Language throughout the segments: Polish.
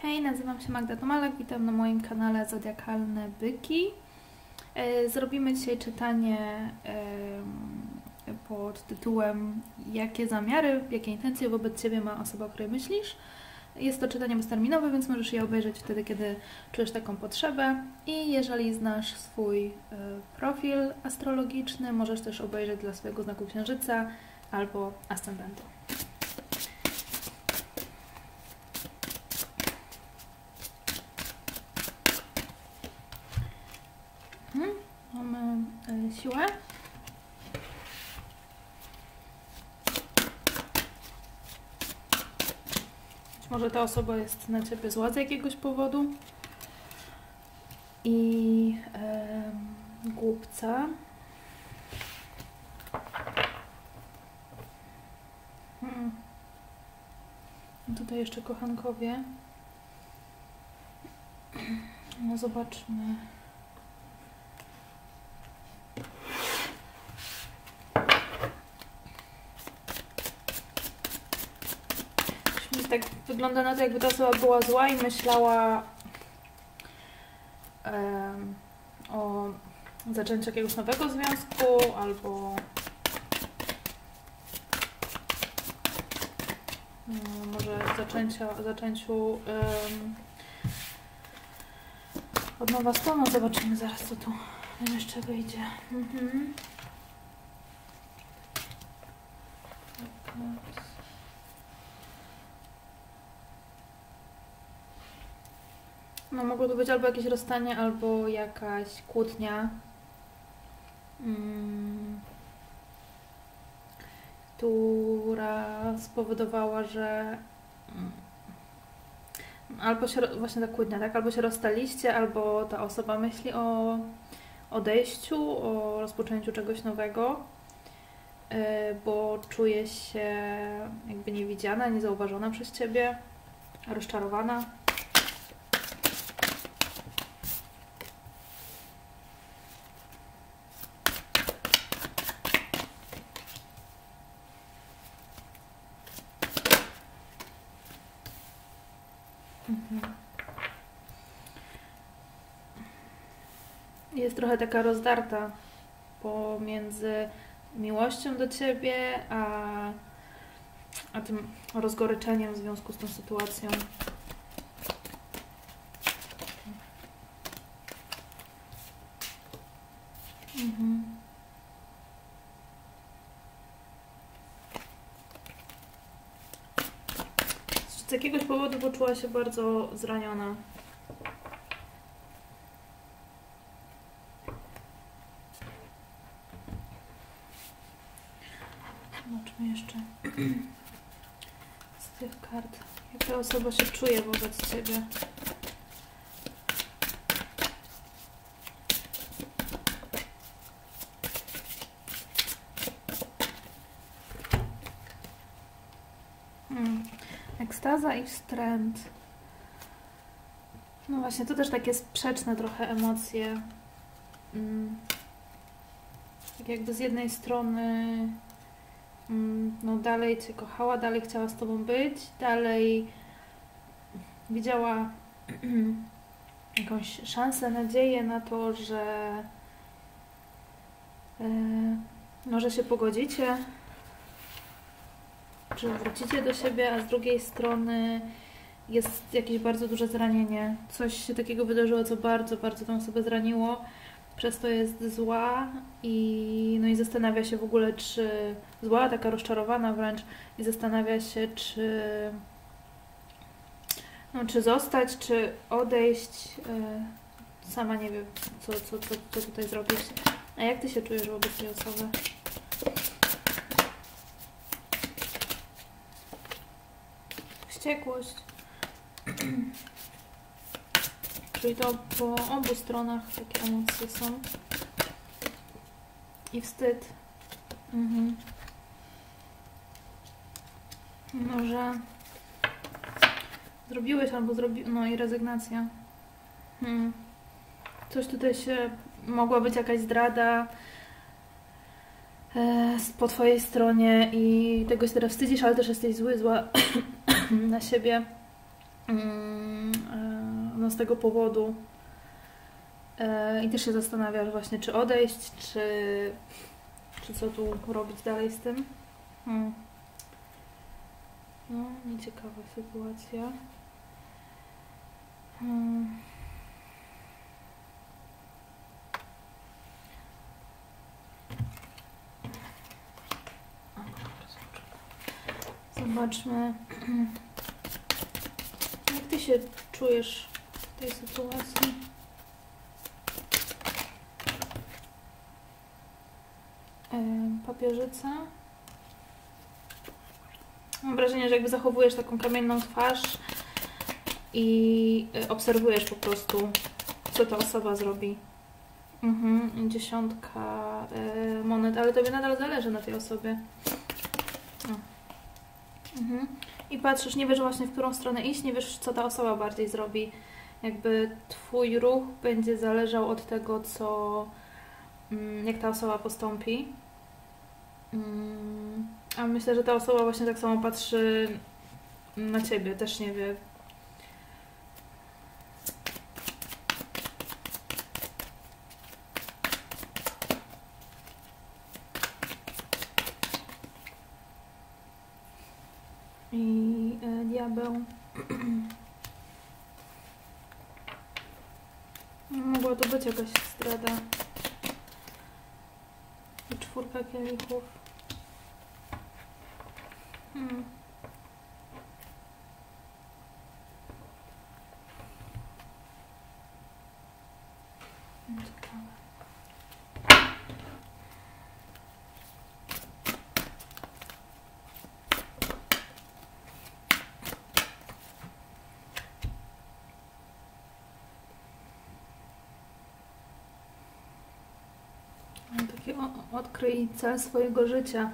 Hej, nazywam się Magda Tomalek, witam na moim kanale Zodiakalne Byki. Zrobimy dzisiaj czytanie pod tytułem Jakie zamiary, jakie intencje wobec Ciebie ma osoba, o której myślisz. Jest to czytanie bezterminowe, więc możesz je obejrzeć wtedy, kiedy czujesz taką potrzebę. I jeżeli znasz swój profil astrologiczny, możesz też obejrzeć dla swojego znaku księżyca albo ascendentu. Mamy siłę. Być może ta osoba jest na Ciebie zła z jakiegoś powodu. I głupca. Tutaj jeszcze kochankowie. No zobaczmy. Tak wygląda na to, jakby ta osoba była zła i myślała o zaczęciu jakiegoś nowego związku albo może zaczęciu od nowa z tobą. Zobaczymy zaraz, co tu jeszcze wyjdzie. No, mogło to być albo jakieś rozstanie, albo jakaś kłótnia, która spowodowała, że albo się, właśnie ta kłótnia, tak? Albo się rozstaliście, albo ta osoba myśli o odejściu, o rozpoczęciu czegoś nowego, bo czuje się jakby niewidziana, niezauważona przez Ciebie, rozczarowana. Jest trochę taka rozdarta pomiędzy miłością do Ciebie, a tym rozgoryczeniem w związku z tą sytuacją. Z jakiegoś powodu poczuła się bardzo zraniona. Zobaczmy jeszcze z tych kart, jak ta osoba się czuje wobec Ciebie. Ekstaza i wstręt. No właśnie, to też takie sprzeczne trochę emocje. Tak jakby z jednej strony no dalej Cię kochała, dalej chciała z Tobą być, dalej widziała jakąś szansę, nadzieję na to, że może się pogodzicie, czy wrócicie do siebie, a z drugiej strony jest jakieś bardzo duże zranienie. Coś się takiego wydarzyło, co bardzo, bardzo tę osobę zraniło. Przez to jest zła i zastanawia się w ogóle, czy zła, taka rozczarowana wręcz, i zastanawia się, czy zostać, czy odejść. Sama nie wiem, co tutaj zrobić. A jak Ty się czujesz wobec tej osoby? Wściekłość. Czyli to po obu stronach takie emocje są. I wstyd. Może zrobiłeś albo no i rezygnacja. Coś tutaj się... Mogła być jakaś zdrada po Twojej stronie i tego się teraz wstydzisz, ale też jesteś zła na siebie. no z tego powodu. I też się zastanawiasz właśnie, czy odejść, czy co tu robić dalej z tym. No, nieciekawa sytuacja. Zobaczmy, jak ty się czujesz w tej sytuacji. Papieżyca. Mam wrażenie, że jakby zachowujesz taką kamienną twarz i obserwujesz po prostu, co ta osoba zrobi. 10 monet, ale tobie nadal zależy na tej osobie. I patrzysz, nie wiesz właśnie, w którą stronę iść, nie wiesz, co ta osoba bardziej zrobi. Jakby twój ruch będzie zależał od tego, jak ta osoba postąpi. A myślę, że ta osoba właśnie tak samo patrzy na ciebie, też nie wie. I diabeł. Mogła to być jakaś zdrada. I 4 kielichów. Ciekawe. Taki odkryj cel swojego życia.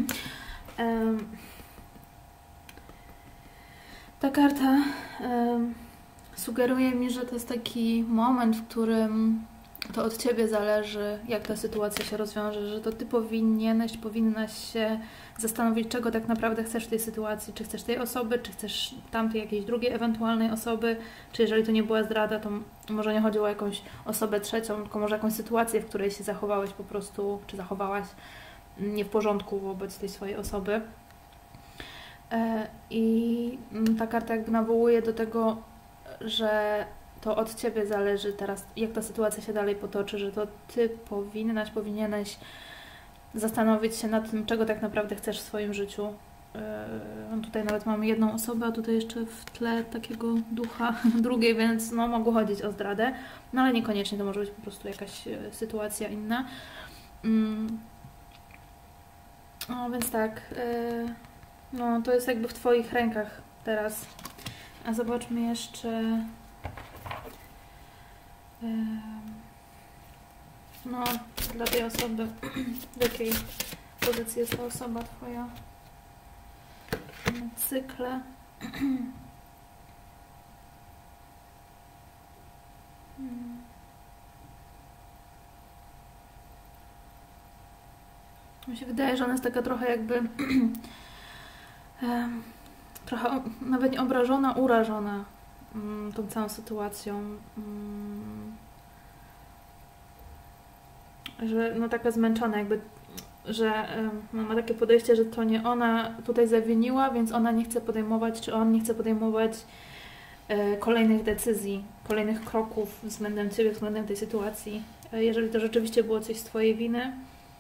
Ta karta sugeruje mi, że to jest taki moment, w którym to od ciebie zależy, jak ta sytuacja się rozwiąże, że to ty powinnaś się zastanowić, czego tak naprawdę chcesz w tej sytuacji. Czy chcesz tej osoby, czy chcesz tamtej jakiejś drugiej ewentualnej osoby, czy jeżeli to nie była zdrada, to może nie chodziło o jakąś osobę trzecią, tylko może jakąś sytuację, w której się zachowałeś po prostu, czy zachowałaś nie w porządku wobec tej swojej osoby. I ta karta jakby nawołuje do tego, że to od ciebie zależy teraz, jak ta sytuacja się dalej potoczy, że to ty powinieneś zastanowić się nad tym, czego tak naprawdę chcesz w swoim życiu. Tutaj nawet mamy jedną osobę, a tutaj jeszcze w tle takiego ducha drugiej, więc no mogło chodzić o zdradę, no ale niekoniecznie, to może być po prostu jakaś sytuacja inna. No więc tak, no to jest jakby w twoich rękach teraz. A zobaczmy jeszcze... No, dla tej osoby, w jakiej pozycji jest ta osoba twoja? Cykle. Mi się wydaje, że ona jest taka trochę jakby trochę nawet nie obrażona, urażona tą całą sytuacją. Że no taka zmęczona jakby, że ma takie podejście, że to nie ona tutaj zawiniła, więc ona nie chce podejmować, czy on nie chce podejmować kolejnych decyzji, kolejnych kroków względem ciebie, względem tej sytuacji. Jeżeli to rzeczywiście było coś z twojej winy,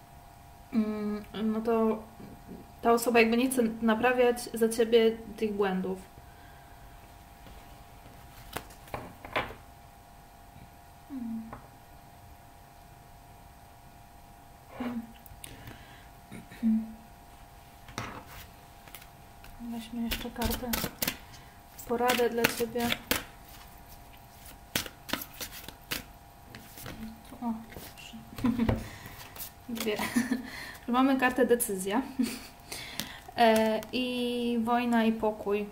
no to ta osoba jakby nie chce naprawiać za ciebie tych błędów. Weźmy jeszcze kartę. Poradę dla ciebie. O, proszę. Dwie. Mamy kartę decyzja. I wojna i pokój.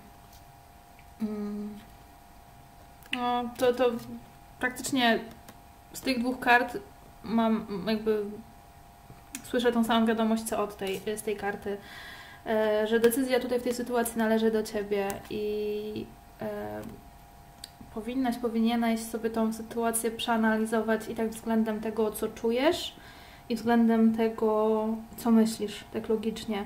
No, to praktycznie z tych dwóch kart mam jakby słyszę tą samą wiadomość co z tej karty, że decyzja tutaj w tej sytuacji należy do ciebie i powinieneś sobie tą sytuację przeanalizować i tak względem tego, co czujesz i względem tego, co myślisz, tak logicznie.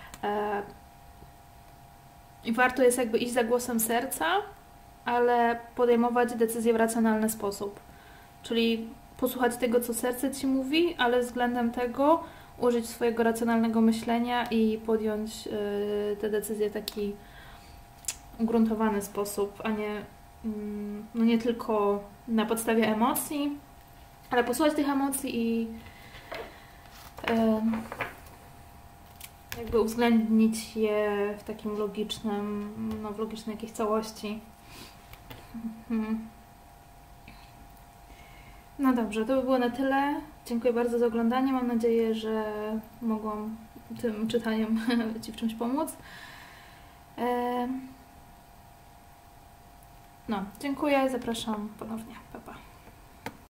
I warto jest jakby iść za głosem serca, ale podejmować decyzje w racjonalny sposób. Czyli posłuchać tego, co serce Ci mówi, ale względem tego użyć swojego racjonalnego myślenia i podjąć te decyzje w taki ugruntowany sposób, a nie, no nie tylko na podstawie emocji, ale posłuchać tych emocji i jakby uwzględnić je w takim logicznym, w logicznej jakiejś całości. No dobrze, to by było na tyle. Dziękuję bardzo za oglądanie. Mam nadzieję, że mogłam tym czytaniem Ci w czymś pomóc. No, dziękuję, zapraszam ponownie. Pa, pa.